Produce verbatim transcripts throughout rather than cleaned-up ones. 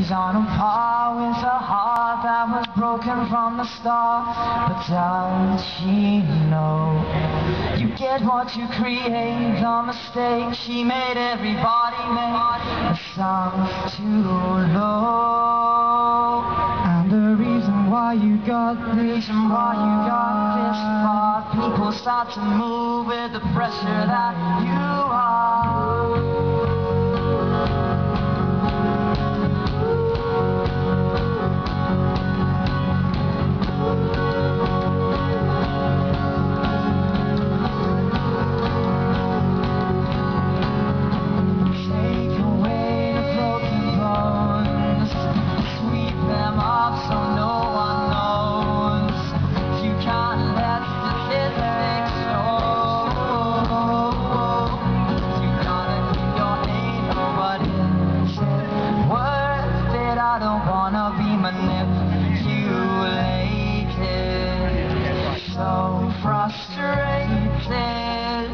She's on a par with a heart that was broken from the start. But does she know you get what you create? The mistake she made, everybody made. The sound's too low. And the reason why you got this, reason why you got this far, people start to move with the pressure that you are. I don't wanna be manipulated, so frustrated.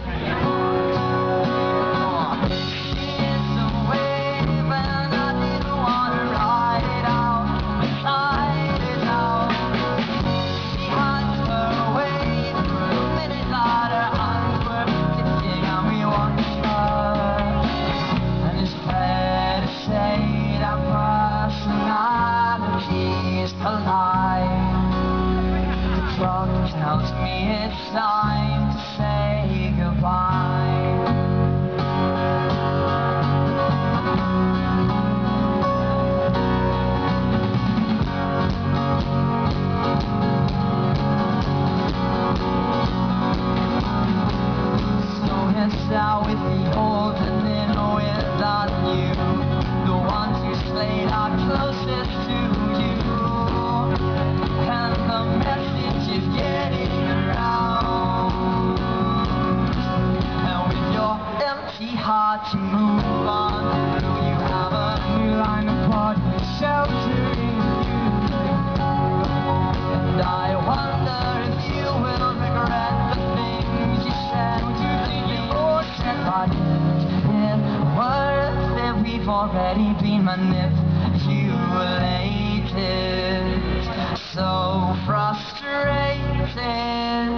It's a wave and I didn't wanna ride it out, ride it out. She hides her away for a minute later, and we're kissing and we watch her. And it's fair to say that personalities collide. The clock tells me it's time to say goodbye. So it's out with the old and in with the new. The ones who stayed are closest to you, and the message is getting around. And with your empty heart to move on through, you have a new line of blood sheltering you. And I wonder if you will regret the things you said. Do you think you said, but is it worth it? We've already been manipulated, so frustrated.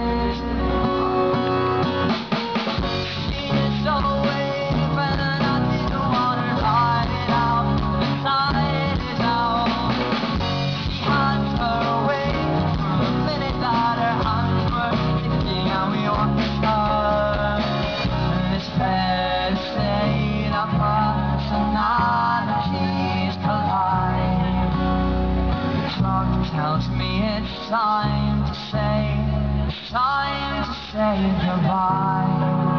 She's so wave and I didn't wanna ride it out, inside it out. She hides her away for a minute that her hands were kissing and we watched her. And it's fair to say that personalities collide. The clock tells me it's time to say, time to say goodbye.